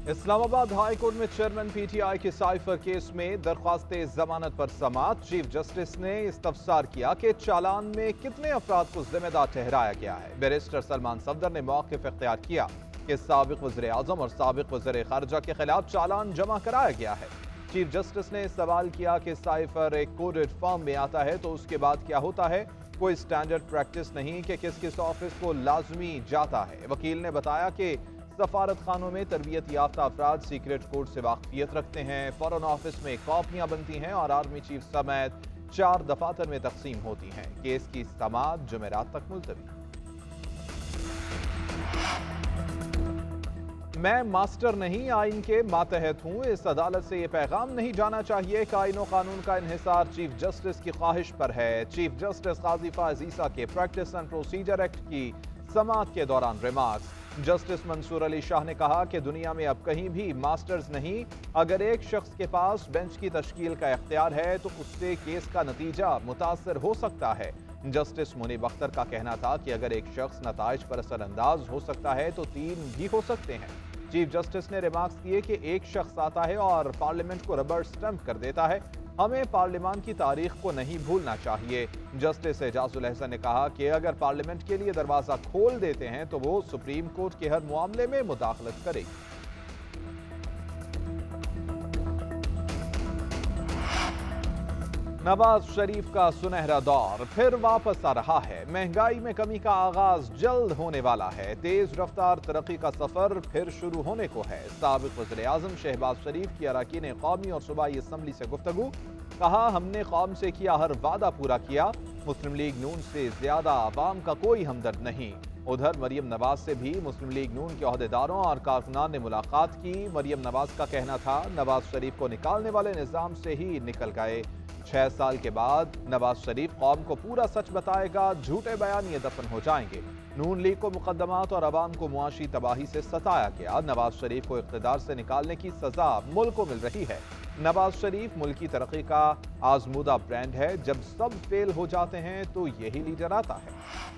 اسلام آباد high court میں chairman P T I کے سائفر کیس میں درخواست ضمانت پر سماعت۔ چیف جسٹس نے استفسار کیا کہ چالان میں کتنے افراد کو ذمہ دار ٹھہرایا گیا ہے۔ بیرسٹر سلمان صفدر نے موقف اختیار کیا کہ سابق وزیر اعظم اور سابق وزیر خارجہ کے خلاف چالان جمع کرایا گیا ہے۔ چیف جسٹس نے سوال کیا کہ سائفر ایک کوڈڈ فارم میں آتا ہے تو اس کے بعد کیا ہوتا ہے؟ کوئی سٹینڈرڈ پریکٹس نہیں کہ کس آفس کو لازمی جاتا ہے۔ وکیل نے بتایا کہ سفارت خانوں میں تربیت یافتہ افراد سیکرٹ کوڈ سے واقفیت رکھتے ہیں۔ فورن آفس میں کاپیاں بنتی ہیں اور آرمی چیف سمیت 4 دفاتر میں تقسیم ہوتی ہیں۔ کیس کی سماعت جمعرات تک ملتوی۔ میں ماسٹر نہیں، آئین کے ماتحت ہوں۔ اس عدالت سے یہ پیغام نہیں جانا چاہیے کہ آئین و قانون کا انحصار چیف جسٹس کی خواہش پر ہے۔ چیف جسٹس قاضی فائز عیسیٰ کے پریکٹس اینڈ پروسیجر ایکٹ کی سماعت کے دوران ریمارکس۔ جسٹس منصور علی شاہ نے کہا کہ دنیا میں اب کہیں بھی ماسٹرز نہیں۔ اگر ایک شخص کے پاس بینچ کی تشکیل کا اختیار ہے تو اس سے کیس کا نتیجہ متاثر ہو سکتا ہے۔ جسٹس منیب اختر کا کہنا تھا کہ اگر ایک شخص نتائج پر اثر انداز ہو سکتا ہے تو 3 بھی ہو سکتے ہیں۔ چیف جسٹس نے ریمارکس کیے کہ ایک شخص آتا ہے اور پارلیمنٹ کو ربڑ سٹمپ کر دیتا ہے۔ ہمیں پارلیمان کی تاریخ کو نہیں بھولنا چاہیے۔ جسٹس اعجاز الاحسن نے کہا کہ اگر پارلیمنٹ کے لیے دروازہ کھول دیتے ہیں تو وہ سپریم کورٹ کے ہر معاملے میں مداخلت کرے گی۔ نواز شریف کا سنہرا دور پھر واپس آ رہا ہے۔ مہنگائی میں کمی کا آغاز جلد ہونے والا ہے۔ تیز رفتار ترقی کا سفر پھر شروع ہونے کو ہے۔ سابق وزیر اعظم شہباز شریف کی اراکین قومی اور صوبائی اسمبلی سے گفتگو۔ کہا ہم نے قوم سے کیا ہر وعدہ پورا کیا۔ مسلم لیگ نون سے زیادہ عوام کا کوئی ہمدرد نہیں۔ ادھر مریم نواز سے بھی مسلم لیگ نون کے عہدیداروں اور کارکنان نے ملاقات کی۔ مریم نواز کا کہنا تھا نواز شریف کو نکالنے والے نظام سے ہی نکل گئے۔ 6 سال کے بعد نواز شریف قوم کو پورا سچ بتائے گا، جھوٹے بیانیے دفن ہو جائیں گے۔ نون لیگ کو مقدمات اور عوام کو معاشی تباہی سے ستایا گیا۔ نواز شریف کو اقتدار سے نکالنے کی سزا ملک کو مل رہی ہے۔ نواز شریف ملکی ترقی کا آزمودہ برانڈ ہے۔ جب سب فیل ہو جاتے ہیں تو یہی لیڈر آتا ہے۔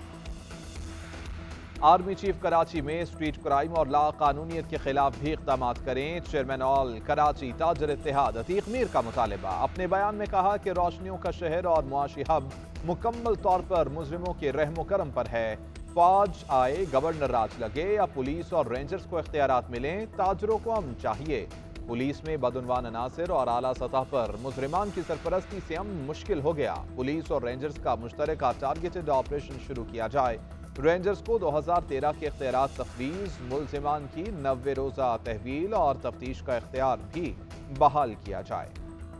آرمی چیف کراچی میں اسٹریٹ کرائم اور لا قانونیت کے خلاف بھی اقدامات کریں۔ چیئرمین آل کراچی تاجر اتحاد عتیق میر کا مطالبہ۔ اپنے بیان میں کہا کہ روشنیوں کا شہر اور معاشی ہب مکمل طور پر مجرموں کے رحم و کرم پر ہے۔ فوج آئے، گورنر راج لگے یا پولیس اور رینجرز کو اختیارات ملیں، تاجروں کو امن چاہیے۔ پولیس میں بدعنوان عناصر اور اعلیٰ سطح پر مجرمان کی سرپرستی سے امن مشکل ہو گیا۔ پولیس اور رینجرز کا مشترکہ ٹارگیٹڈ آپریشن شروع کیا جائے۔ رینجرز کو 2013 کے اختیارات تفویض، ملزمان کی 90 روزہ تحویل اور تفتیش کا اختیار بھی بحال کیا جائے۔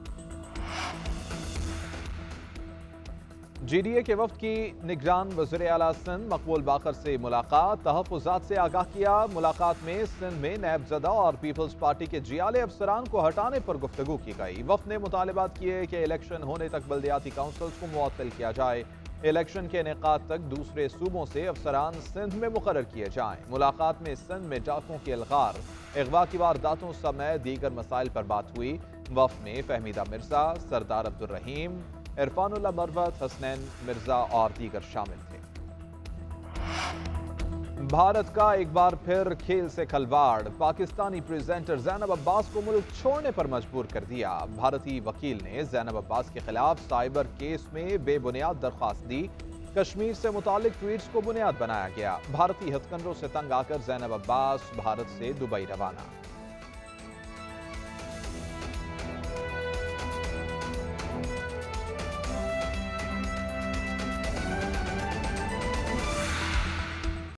جی ڈی اے کے وفد کی نگران وزیر اعلیٰ سندھ مقبول باقر سے ملاقات۔ تحفظات سے آگاہ کیا۔ ملاقات میں سندھ میں نیب زدہ اور پیپلز پارٹی کے جیالے افسران کو ہٹانے پر گفتگو کی گئی۔ وفد نے مطالبات کیے کہ الیکشن ہونے تک بلدیاتی کونسلز کو معطل کیا جائے۔ الیکشن کے انعقاد تک دوسرے صوبوں سے افسران سندھ میں مقرر کیے جائیں۔ ملاقات میں سندھ میں ڈاکوں کے الغار، اغوا کی وارداتوں سمیت دیگر مسائل پر بات ہوئی۔ وفد میں فہمیدہ مرزا، سردار عبدالرحیم، عرفان اللہ مروت، حسنین مرزا اور دیگر شامل تھے۔ بھارت کا ایک بار پھر کھیل سے کھلواڑ۔ پاکستانی پریزنٹر زینب عباس کو ملک چھوڑنے پر مجبور کر دیا۔ بھارتی وکیل نے زینب عباس کے خلاف سائبر کیس میں بے بنیاد درخواست دی۔ کشمیر سے متعلق ٹویٹس کو بنیاد بنایا گیا۔ بھارتی ہتھ کنڈوں سے تنگ آ کر زینب عباس بھارت سے دبئی روانہ۔